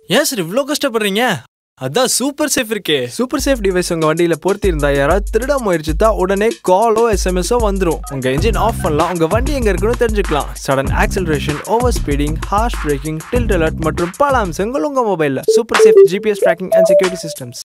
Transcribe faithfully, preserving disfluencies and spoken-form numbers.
ஏன் சார் இவ்ளோ கஷ்டப்படுறீங்க? அதான் சூப்பர் சேஃப் இருக்கே. சூப்பர் சேஃப் டிவைஸ் உங்க வண்டியில பொருத்தி இருந்தா யாராவது திருட முயற்சித்தா உடனே காலோ எஸ்எம்எஸோ வந்துடும். உங்க இன்ஜின் ஆஃப் பண்ணலாம், உங்க வண்டி எங்க இருக்குன்னு தெரிஞ்சுக்கலாம். Sudden acceleration, over speeding, harsh braking, tilt alert மற்றும் பல அம்சங்கள் உங்க மொபைல்ல. Super safe GPS tracking and security systems.